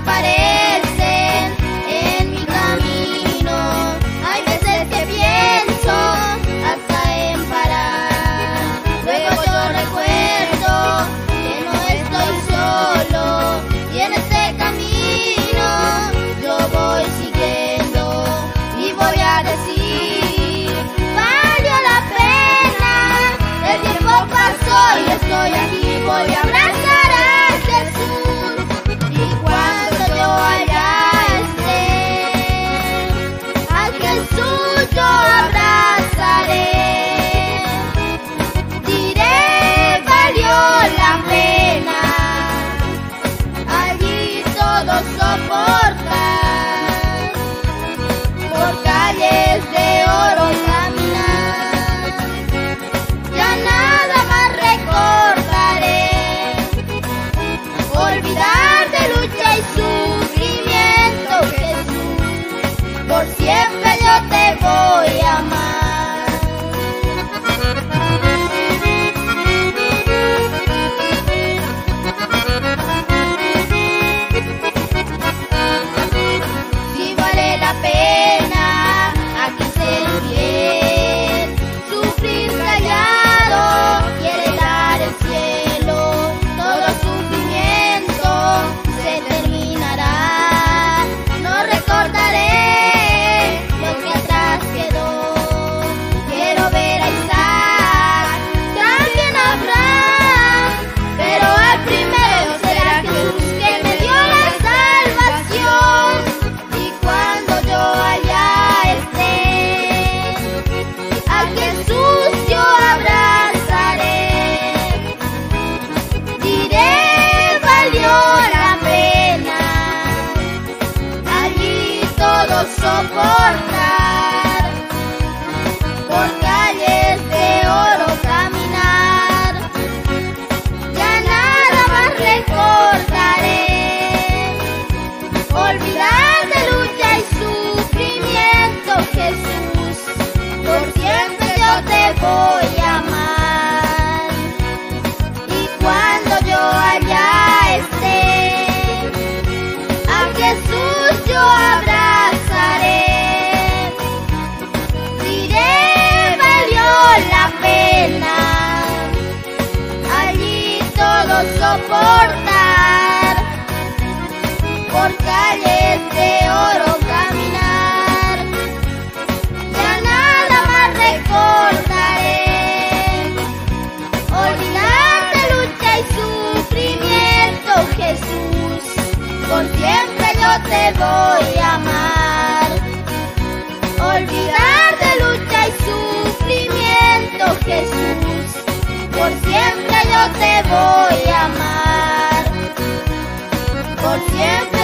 aparecen en mi camino. Hay veces que pienso hasta en parar. Luego yo recuerdo que no estoy solo, y en este camino yo voy siguiendo y voy a decir: valió la pena, el tiempo pasó y estoy aquí. Voy a abrazar a Jesús, y cuando yo allá esté, a Jesús yo abrazaré. Diré: valió la pena, allí todo soportar, por calles de oro caminar. Ya nada más recordaré, olvidar de lucha y sufrimiento. Jesús, por siempre yo te voy a amar. Si vale la pena aquí ser fiel, sufrir callado y heredar el cielo, todo sufrimiento se terminará. No recordaré lo que atrás quedó. Quiero ver a Isaac, también a Abraham, pero el primero será Jesús, que me dio la salvación. Y cuando yo allá esté, a Jesús yo abrazaré. Diré: valió la pena, allí todo soportar, por calles de oro caminar. Ya nada más recordaré, olvidar de lucha y sufrimiento. Jesús, por siempre yo te voy a amar. Y cuando yo allá esté, a Jesús yo abrazaré. Diré: valió la pena, allí todo soportar, por calles de oro caminar. Ya nada más recordaré, olvidar de lucha y sufrimiento. Jesús, por siempre yo te voy a amar. Olvidar de lucha y sufrimiento. Jesús, por siempre yo te voy a amar. Por siempre